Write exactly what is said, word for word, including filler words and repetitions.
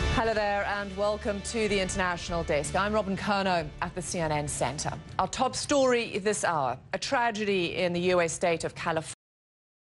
Hello there and welcome to the International Desk. I'm Robyn Curnow at the C N N Centre. Our top story this hour, a tragedy in the U S state of California.